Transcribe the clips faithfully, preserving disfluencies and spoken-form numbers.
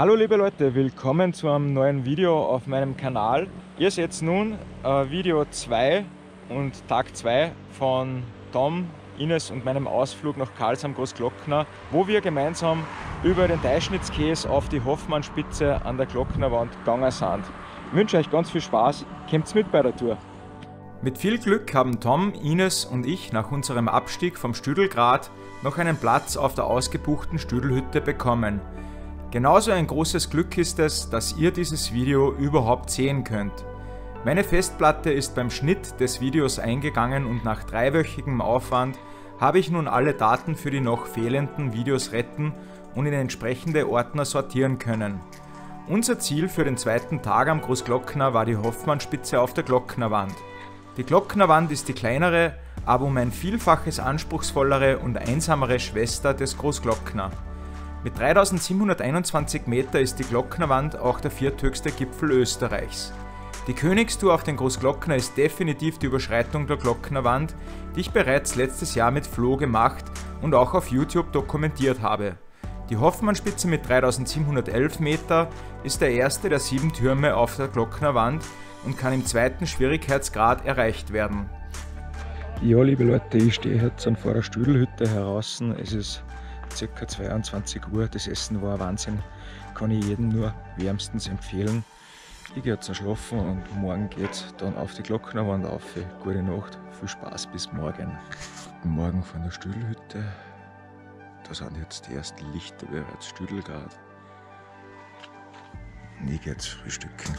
Hallo liebe Leute, willkommen zu einem neuen Video auf meinem Kanal. Ihr seht nun äh, Video zwei und Tag zwei von Tom, Ines und meinem Ausflug nach Karls am Großglockner, wo wir gemeinsam über den Deischnitzkäse auf die Hoffmannspitze an der Glocknerwand gegangen sind. Ich wünsche euch ganz viel Spaß, kommt mit bei der Tour. Mit viel Glück haben Tom, Ines und ich nach unserem Abstieg vom Stüdelgrat noch einen Platz auf der ausgebuchten Stüdelhütte bekommen. Genauso ein großes Glück ist es, dass ihr dieses Video überhaupt sehen könnt. Meine Festplatte ist beim Schnitt des Videos eingegangen und nach dreiwöchigem Aufwand habe ich nun alle Daten für die noch fehlenden Videos retten und in entsprechende Ordner sortieren können. Unser Ziel für den zweiten Tag am Großglockner war die Hoffmannspitze auf der Glocknerwand. Die Glocknerwand ist die kleinere, aber um ein Vielfaches anspruchsvollere und einsamere Schwester des Großglockner. Mit dreitausendsiebenhunderteinundzwanzig Meter ist die Glocknerwand auch der vierthöchste Gipfel Österreichs. Die Königstour auf den Großglockner ist definitiv die Überschreitung der Glocknerwand, die ich bereits letztes Jahr mit Flo gemacht und auch auf YouTube dokumentiert habe. Die Hoffmannspitze mit dreitausendsiebenhundertelf Meter ist der erste der sieben Türme auf der Glocknerwand und kann im zweiten Schwierigkeitsgrad erreicht werden. Ja, liebe Leute, ich stehe jetzt vor der Stüdelhütte heraus. Es ist ca. zweiundzwanzig Uhr. Das Essen war ein Wahnsinn. Kann ich jedem nur wärmstens empfehlen. Ich gehe jetzt schlafen und morgen geht es dann auf die Glocknerwand auf. Gute Nacht, viel Spaß, bis morgen. Guten Morgen von der Stüdelhütte. Da sind jetzt die ersten Lichter bereits Stüdelgrad. Und ich gehe jetzt frühstücken.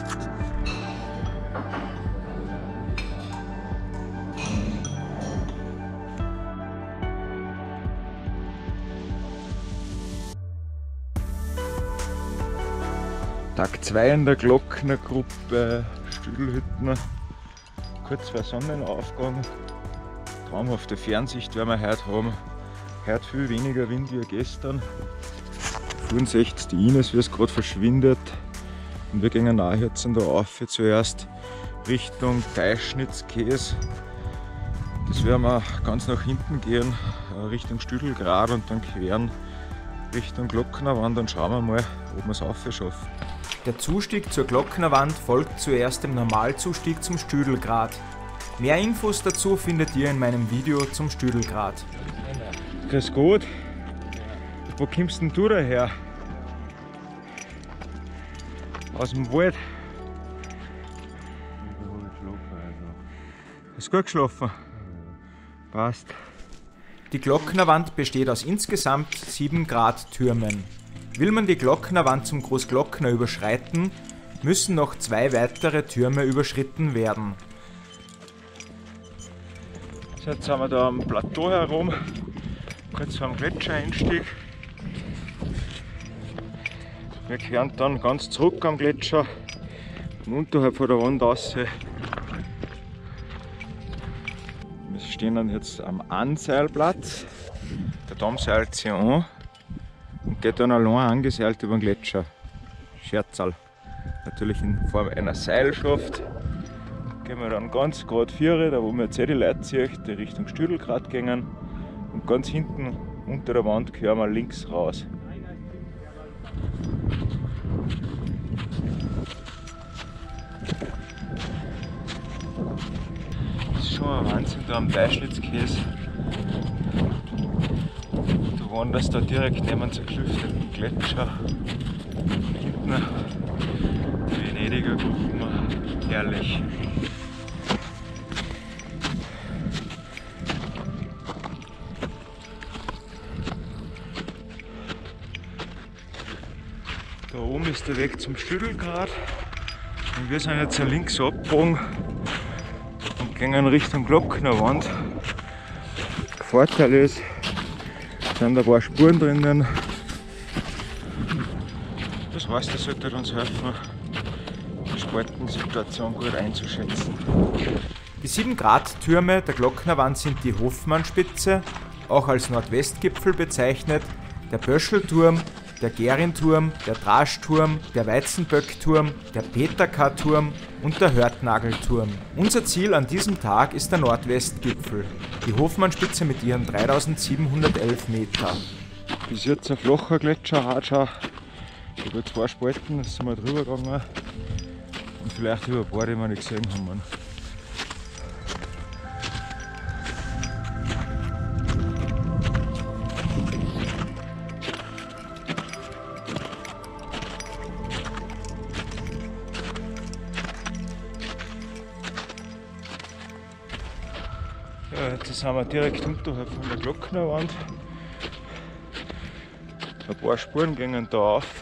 Tag zwei in der Glocknergruppe Stüdelhütten. Kurz vor Sonnenaufgang. Traumhafte Fernsicht werden wir heute haben. Heute viel weniger Wind wie gestern. Vorhin seht die Ines, wie es gerade verschwindet. Und wir gehen auch jetzt da auf zuerst Richtung Deischnitzkäse. Das werden wir ganz nach hinten gehen, Richtung Stüdelgrat und dann queren Richtung Glocknerwand und schauen wir mal, ob wir es aufschaffen. Der Zustieg zur Glocknerwand folgt zuerst dem Normalzustieg zum Stüdelgrat. Mehr Infos dazu findet ihr in meinem Video zum Stüdelgrat. Grüß Gott. Wo kommst denn du daher? Aus dem Wald? Hast du gut geschlafen? Passt. Die Glocknerwand besteht aus insgesamt sieben Grattürmen. Will man die Glocknerwand zum Großglockner überschreiten, müssen noch zwei weitere Türme überschritten werden. Jetzt sind wir da am Plateau herum, kurz vor dem Gletschereinstieg. Wir kehren dann ganz zurück am Gletscher und unterhalb von der Wand raus. Wir stehen dann jetzt am Anseilplatz. Der Tom seilt sich an und geht dann allein angeseilt über den Gletscher. Scherzal. Natürlich in Form einer Seilschaft. Gehen wir dann ganz gerade vier, da wo wir jetzt eh die Leute sehen, die Richtung Stüdelgrat gehen. Und ganz hinten unter der Wand kehren wir links raus. Das ist schon ein Wahnsinn da am Deischnitzkäse. Du wanderst da direkt neben einem zerklüfteten Gletscher. Hinten die Venediger Gruppen, herrlich. Da oben ist der Weg zum Stüdelgrat und wir sind jetzt links abgebogen und gehen Richtung Glocknerwand. Vorteil ist, es sind ein paar Spuren drinnen. Das heißt, das sollte uns helfen, die Spaltensituation gut einzuschätzen. Die sieben Grattürme der Glocknerwand sind die Hoffmannspitze, auch als Nordwestgipfel bezeichnet, der Böschelturm, der Gerinturm, der Draschturm, der Weizenböckturm, der Peterka-Turm und der Hörtnagelturm. Unser Ziel an diesem Tag ist der Nordwestgipfel, die Hoffmannspitze mit ihren dreitausendsiebenhundertelf Meter. Bis jetzt ein flacher Gletscher, hat schon Ich habe zwei Spalten, da sind wir drüber gegangen und vielleicht über ein paar, die wir nicht gesehen haben. Ja, jetzt sind wir direkt unterhalb von der Glocknerwand. Ein paar Spuren gehen da rauf.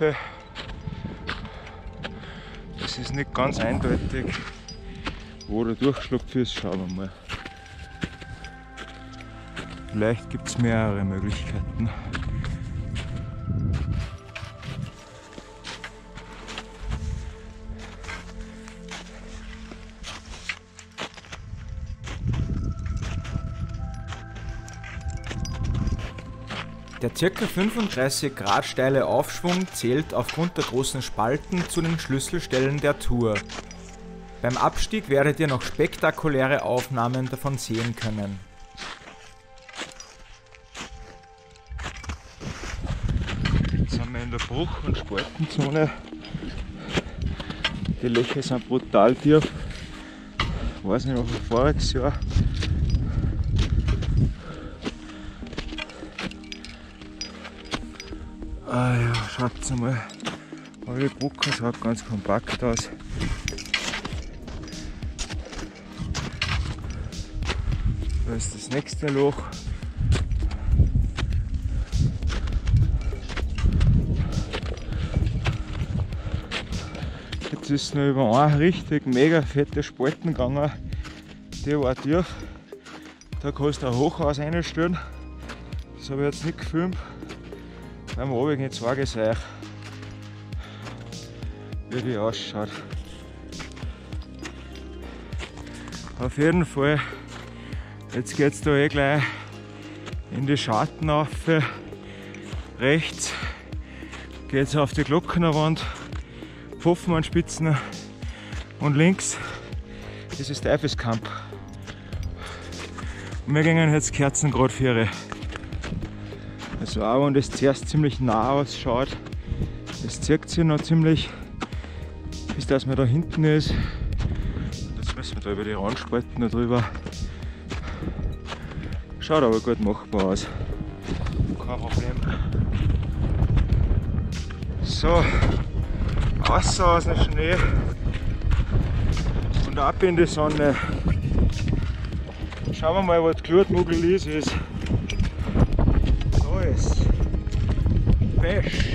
Es ist nicht ganz eindeutig, wo der Durchschlupf ist. Schauen wir mal. Vielleicht gibt es mehrere Möglichkeiten. Der ca. fünfunddreißig Grad steile Aufschwung zählt aufgrund der großen Spalten zu den Schlüsselstellen der Tour. Beim Abstieg werdet ihr noch spektakuläre Aufnahmen davon sehen können. Jetzt sind wir in der Bruch- und Spaltenzone. Die Löcher sind brutal tief. Ich weiß nicht, noch voriges Jahr. Ah ja, schaut mal, alle Brücken schaut ganz kompakt aus. Da ist das nächste Loch. Jetzt ist noch über eine richtig mega fette Spalten gegangen. Die war tief. Da kannst du ein Hochhaus einstellen. Das habe ich jetzt nicht gefilmt. Beim Obigen, jetzt zeige ich euch, wie die ausschaut. Auf jeden Fall, jetzt geht es da eh gleich in die Scharten auf. Rechts geht es auf die Glockenerwand, Pfaffenmannspitzen und links ist das Teufelskamp. Und wir gehen jetzt Kerzengrad vier. Also auch wenn das zuerst ziemlich nah ausschaut, das zirkt sich noch ziemlich, bis dass man da hinten ist. Jetzt müssen wir da über die Randspalten da drüber. Schaut aber gut machbar aus. Kein Problem. So, außer aus dem Schnee und ab in die Sonne. Schauen wir mal, was Glutmugel ist. ist. Fisch.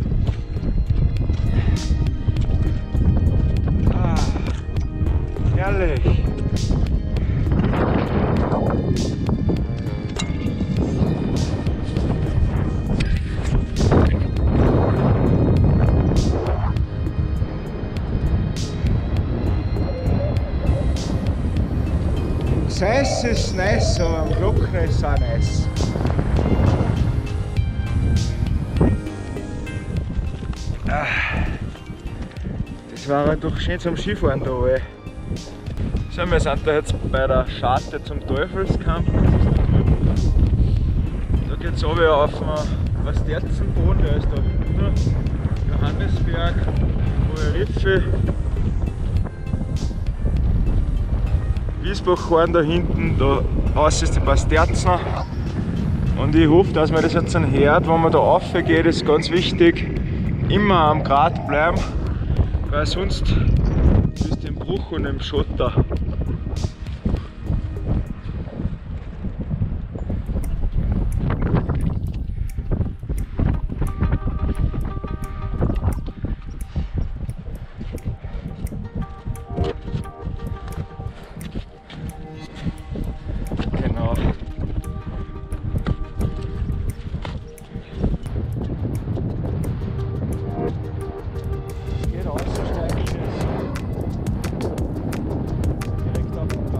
Ah, herrlich. Das Eis ist nice, aber am Glocken ist es auch nice. Das war halt doch schön zum Skifahren da. Ey. So, wir sind da jetzt bei der Scharte zum Teufelskamp. Da geht es runter auf den Basterzenboden, der ist da hinten. Johannesberg, Hohe Riffe. Wiesbachhorn da hinten, da außen ist die Basterzen. Und ich hoffe, dass man das jetzt dann hört, wenn man da rauf geht, ist ganz wichtig. Immer am Grat bleiben, weil sonst bist du im Bruch und im Schotter. Genau. Geht raus, so steil ist es. Direkt auf den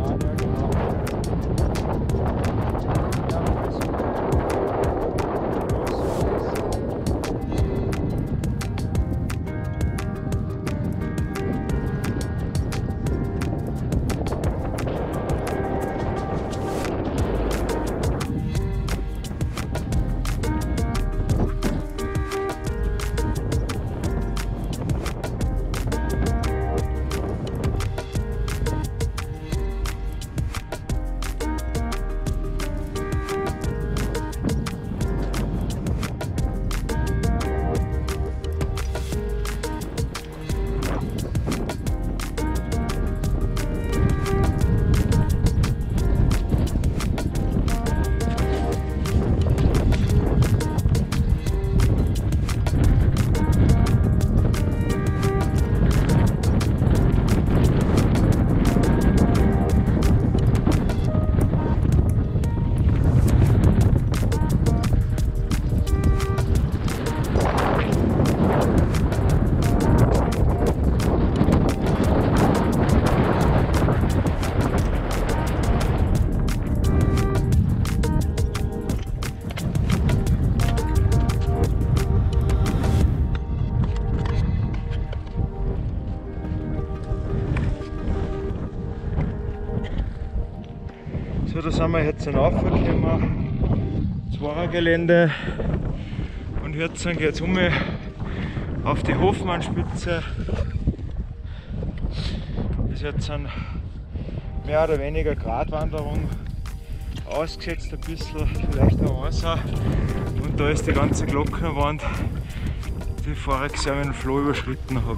So, da sind wir jetzt raufgekommen, Zwarer-Gelände, und jetzt geht es um auf die Hofmannspitze. Das ist jetzt eine mehr oder weniger Gratwanderung, ausgesetzt ein bisschen, vielleicht auch Wasser, und da ist die ganze Glockenwand, die ich voriges Jahr mit dem Floh überschritten habe.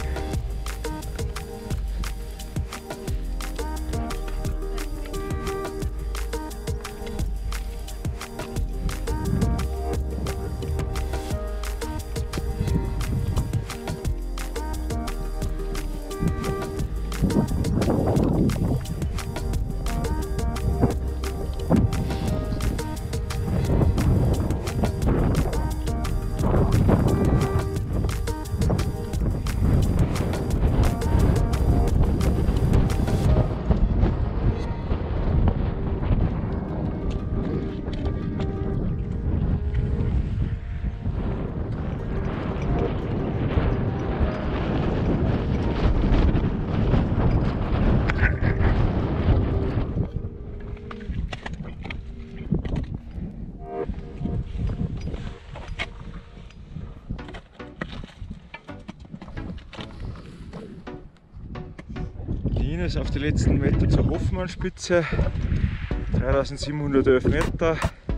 Ines auf die letzten Meter zur Hofmannspitze, dreitausendsiebenhundertelf Meter.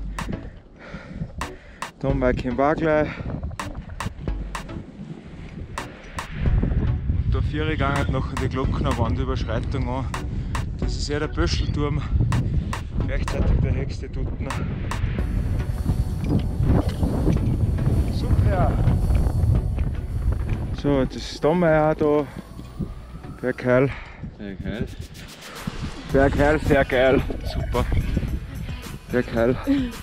Dann Mike war gleich. Und da vier gegangen noch die Glockner Wandüberschreitung an. Das ist ja der Böschelturm, gleichzeitig der höchste Duttner. Super! So, jetzt ist Dommeier da, Bergheil. Bergheil. Bergheil, sehr geil. Super. Bergheil.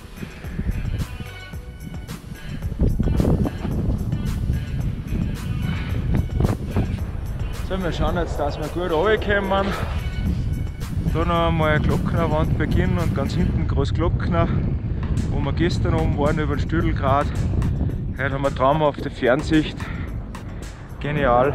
So, wir schauen jetzt, dass wir gut runterkommen. Da noch einmal Glocknerwand beginnen und ganz hinten Großglockner, wo wir gestern oben waren über den Stüdelgrat. Heute haben wir traumhafte Fernsicht. Genial.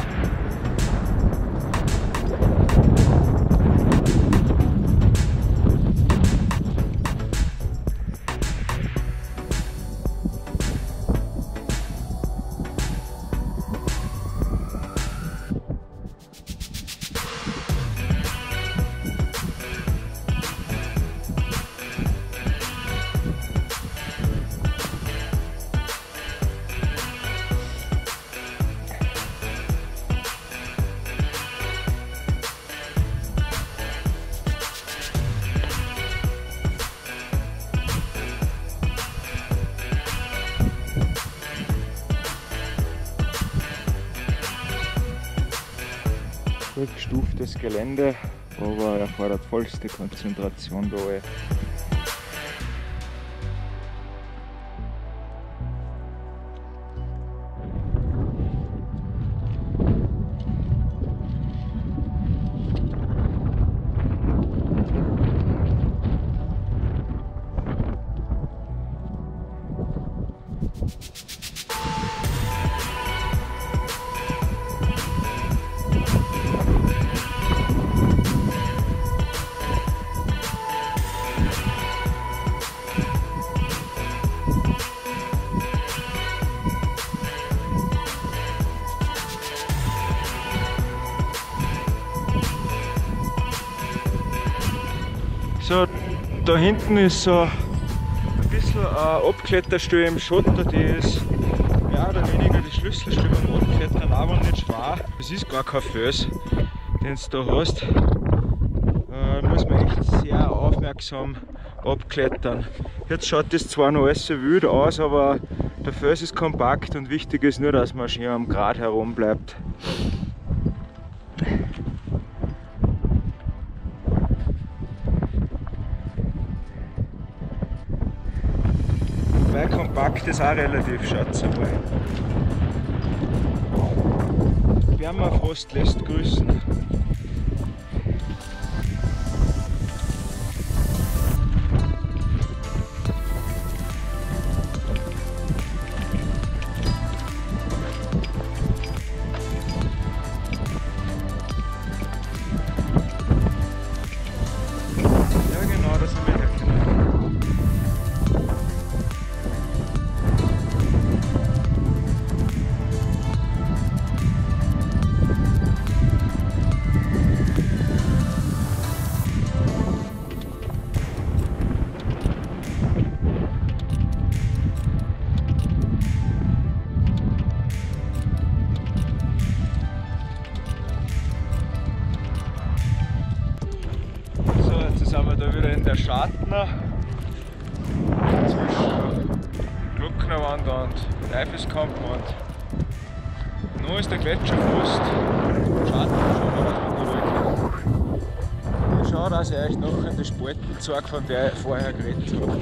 Gestuftes Gelände, aber erfordert vollste Konzentration da. So, da hinten ist so ein bisschen eine Abkletterstelle im Schotter, die ist mehr oder weniger die Schlüsselstelle beim Abklettern, aber nicht schwer. Es ist gar kein Fels, den du da hast. Da muss man echt sehr aufmerksam abklettern. Jetzt schaut das zwar noch alles so wild aus, aber der Fels ist kompakt und wichtig ist nur, dass man schön am Grat herum bleibt. Wobei kompakt ist auch relativ, schaut mal. Permafrost lässt grüßen. Ja, sind wir da wieder in der Schatner zwischen Glocknerwand und Teufelskampen, und nun ist der Gletscher fast. Schatten, schauen wir, was wir da wollen. Ich schaue, dass ich euch noch an die Spalten zeige, von der ich vorher geredet habe.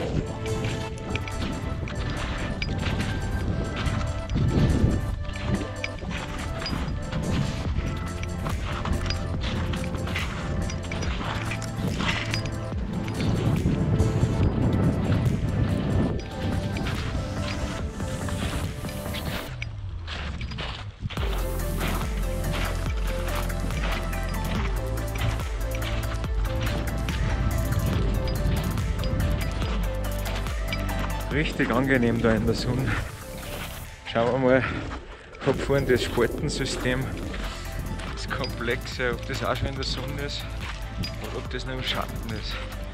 Richtig angenehm da in der Sonne. Schauen wir mal, ich habe vorhin das Spaltensystem, das Komplexe, ob das auch schon in der Sonne ist oder ob das nur im Schatten ist.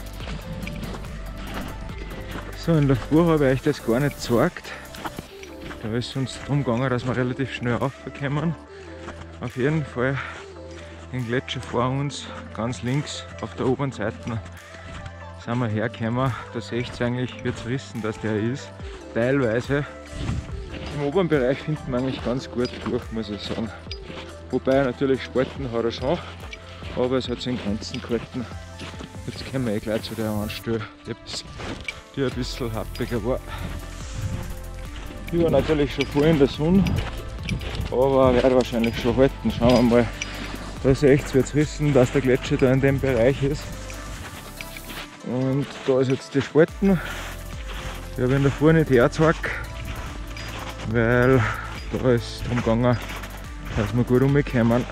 So, in der Früh habe ich euch das gar nicht gezeigt. Da ist es uns darum gegangen, dass wir relativ schnell raufkommen. Auf jeden Fall den Gletscher vor uns, ganz links auf der oberen Seite, sind wir hergekommen. Da seht ihr eigentlich, wird es wissen, dass der ist. Teilweise. Im oberen Bereich findet man eigentlich ganz gut durch, muss ich sagen. Wobei natürlich Spalten hat er schon, aber es hat sich in Grenzen gehalten. Jetzt kommen wir eh gleich zu der anderen Stelle, die ein bisschen happiger war. Die war natürlich schon voll in der Sonne, aber werde wahrscheinlich schon halten. Schauen wir mal. Da seht ihr, wird es wissen, dass der Gletscher da in dem Bereich ist. Und da ist jetzt die Spalten. Ich habe ihn davor nicht hergezeigt, weil da ist es darum gegangen, dass wir gut rumkommen.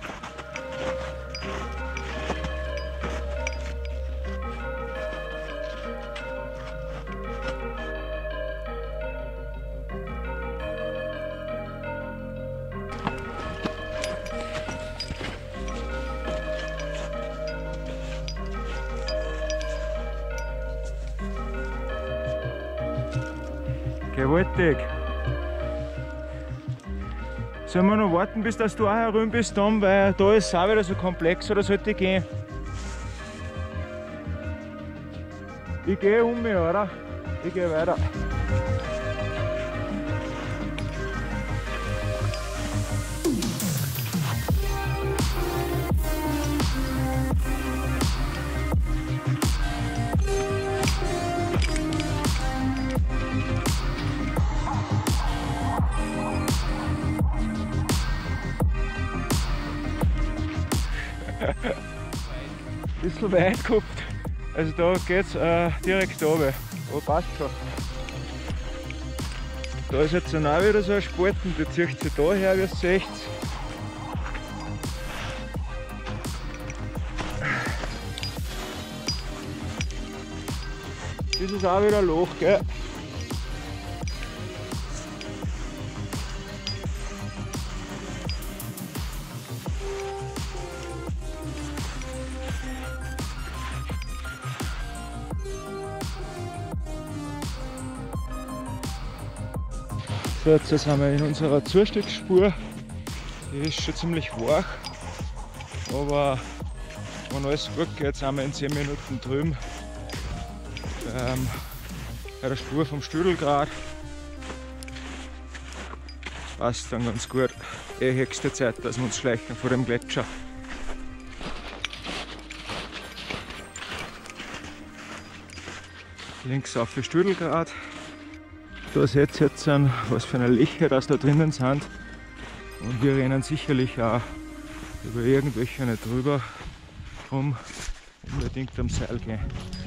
Gewaltig. Sollen wir noch warten, bis dass du auch herum bist, Tom, weil da ist es auch wieder so komplex, oder sollte ich gehen? Ich gehe um mich, oder? Ich gehe weiter. Ein bisschen weit gehabt, also da geht es äh, direkt runter, aber passt schon. Da ist jetzt dann auch wieder so ein Spalten, der zieht sich da her, wie ihr seht. Das ist auch wieder ein Loch, gell? So, jetzt sind wir in unserer Zustiegsspur. Die ist schon ziemlich wach, aber wenn alles gut geht, sind wir in zehn Minuten drüben ähm, bei der Spur vom Stüdelgrat. Das passt dann ganz gut. Eh höchste Zeit, dass wir uns schleichen vor dem Gletscher. Links auf die Stüdelgrat. Da seht ihr jetzt, was für eine Löcher das da drinnen sind. Und wir rennen sicherlich auch über irgendwelche nicht drüber rum, unbedingt am Seil gehen.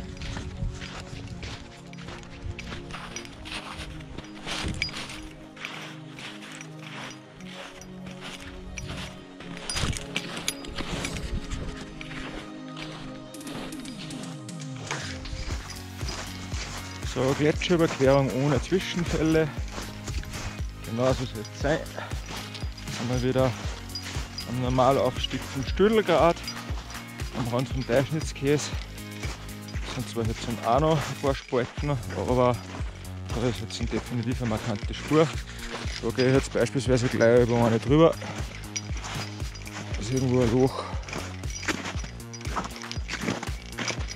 So, Gletscherüberquerung ohne Zwischenfälle. Genauso soll es sein. Haben wir wieder am Normalaufstieg zum Stüdelgrat am Rand vom Teichnitzkäse. Das sind zwar jetzt auch noch ein paar Spalten, aber da ist jetzt definitiv eine markante Spur. Da gehe ich jetzt beispielsweise gleich über eine drüber. Da ist irgendwo ein Loch.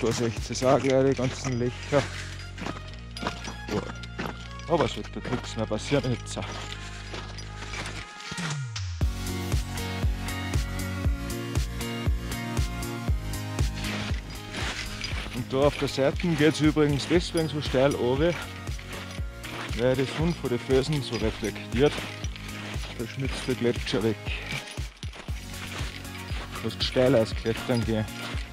da seht ihr auch gleich die ganzen Löcher. Aber es wird da nichts mehr passieren jetzt. Und da auf der Seite geht es übrigens deswegen so steil runter, weil die Sonne von den Felsen so reflektiert. Da schmilzt der Gletscher weg. Du musst steil ausklettern gehen.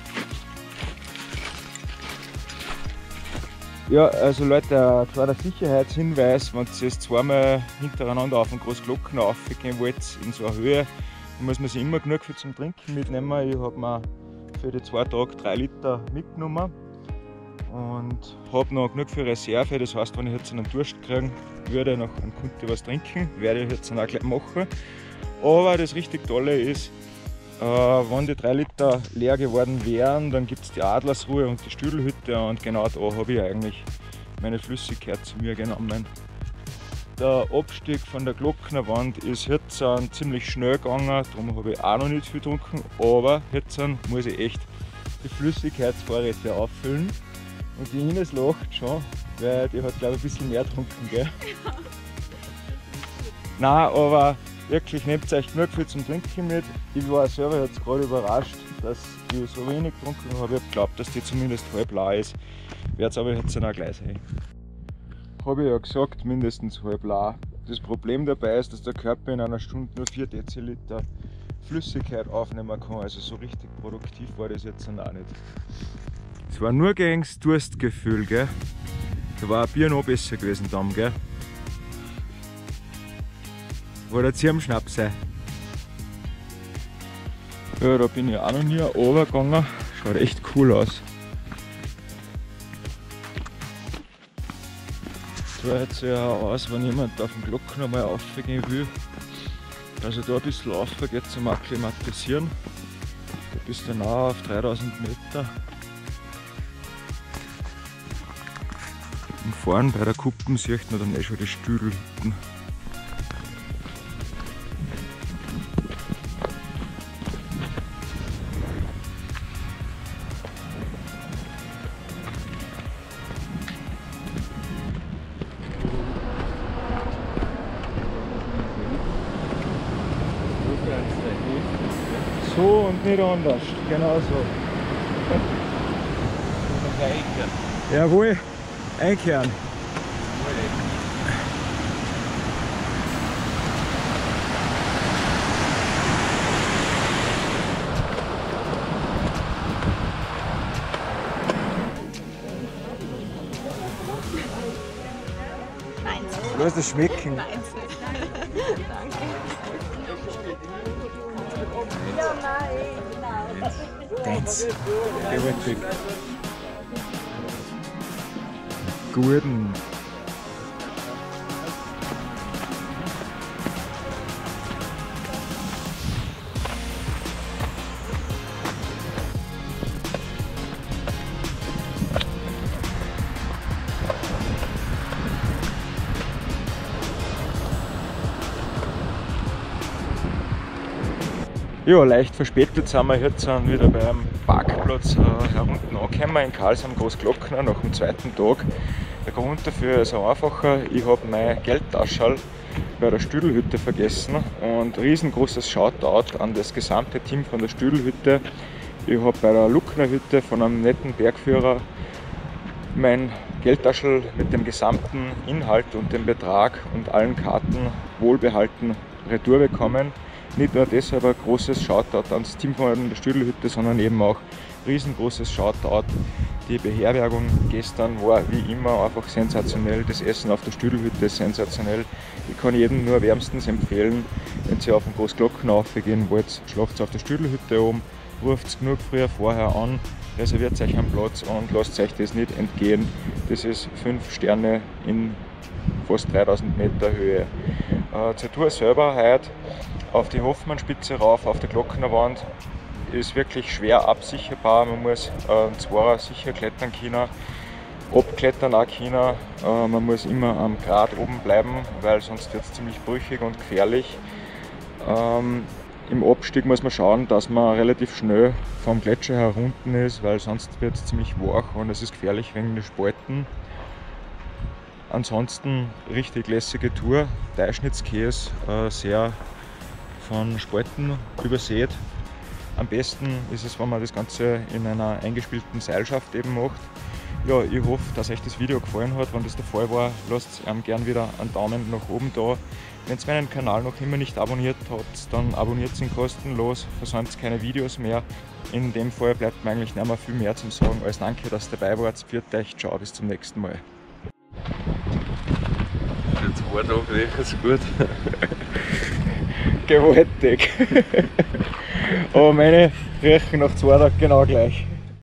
Ja, also Leute, ein kleiner Sicherheitshinweis, wenn ihr jetzt zweimal hintereinander auf den Großglockner raufgehen wollt, in so einer Höhe, dann muss man sich immer genug viel zum Trinken mitnehmen. Ich habe mir für die zwei Tage drei Liter mitgenommen und habe noch genug für Reserve. Das heißt, wenn ich jetzt einen Durst kriegen würde, noch einen Kunde was trinken, werde ich jetzt auch gleich machen. Aber das richtig Tolle ist, äh, wenn die drei Liter leer geworden wären, dann gibt es die Adlersruhe und die Stüdelhütte und genau da habe ich eigentlich meine Flüssigkeit zu mir genommen. Der Abstieg von der Glocknerwand ist jetzt ziemlich schnell gegangen, darum habe ich auch noch nicht viel getrunken, aber jetzt muss ich echt die Flüssigkeitsvorräte auffüllen. Und die Ines lacht schon, weil die hat glaube ich ein bisschen mehr getrunken, gell? Ja. Nein, aber wirklich, nehmt euch genug viel zum Trinken mit. Ich war selber jetzt gerade überrascht, dass ich so wenig getrunken habe. Ich habe geglaubt, dass die zumindest halb leer ist. Werde es aber jetzt auch gleich sein. Habe ich ja gesagt, mindestens halb leer. Das Problem dabei ist, dass der Körper in einer Stunde nur vier Deziliter Flüssigkeit aufnehmen kann. Also so richtig produktiv war das jetzt auch nicht. Es war nur gegen das Durstgefühl, gell? Da war ein Bier noch besser gewesen dann, gell? War der Zirbenschnaps sein. Ja, da bin ich auch noch nie runtergegangen. Schaut echt cool aus. So jetzt ja aus, wenn jemand auf den Glockner mal raufgehen will. Also da ein bisschen rauf geht zum Akklimatisieren. Da bist du nah auf dreitausend Meter. Und vorne bei der Kuppen sieht man dann eh schon die Stüdelhütten. So und nicht anders, genau so. Jawohl, einkehren. Lass das schmecken. Danke. Deins. Gewaltig. Guten. Ja, leicht verspätet sind wir jetzt wieder beim Parkplatz äh, herunten angekommen in Karls am Großglockner nach dem zweiten Tag. Der Grund dafür ist einfacher, ich habe mein Geldtaschel bei der Stüdelhütte vergessen und riesengroßes Shoutout an das gesamte Team von der Stüdelhütte. Ich habe bei der Lucknerhütte von einem netten Bergführer mein Geldtaschel mit dem gesamten Inhalt und dem Betrag und allen Karten wohlbehalten retour bekommen. Nicht nur deshalb ein großes Shoutout ans Team von der Stüdelhütte, sondern eben auch riesengroßes Shoutout. Die Beherbergung gestern war wie immer einfach sensationell. Das Essen auf der Stüdelhütte ist sensationell. Ich kann jedem nur wärmstens empfehlen, wenn ihr auf den Großglockner raufgehen wollt, schlaft auf der Stüdelhütte oben, ruft genug früher vorher an, reserviert euch einen Platz und lasst euch das nicht entgehen. Das ist fünf Sterne in fast dreitausend Meter Höhe. Äh, zur Tour selber heute auf die Hoffmannspitze rauf, auf der Glocknerwand, ist wirklich schwer absicherbar. Man muss äh, zwar sicher klettern können, abklettern auch können. Äh, man muss immer am Grat oben bleiben, weil sonst wird es ziemlich brüchig und gefährlich. Ähm, im Abstieg muss man schauen, dass man relativ schnell vom Gletscher herunten ist, weil sonst wird es ziemlich wach und es ist gefährlich wegen den Spalten. Ansonsten richtig lässige Tour. Deischnitzkäse äh, sehr von Spalten übersät. Am besten ist es, wenn man das Ganze in einer eingespielten Seilschaft eben macht. Ja, ich hoffe, dass euch das Video gefallen hat. Wenn das der Fall war, lasst ähm, gern wieder einen Daumen nach oben da. Wenn ihr meinen Kanal noch immer nicht abonniert habt, dann abonniert ihn kostenlos, versäumt keine Videos mehr. In dem Fall bleibt mir eigentlich nicht mehr viel mehr zum sagen als danke, dass ihr dabei wart. Pfiat euch, ciao, bis zum nächsten Mal. Für zwei Tage riecht es gut. Gewaltig. Aber meine riechen nach zwei Tagen genau gleich.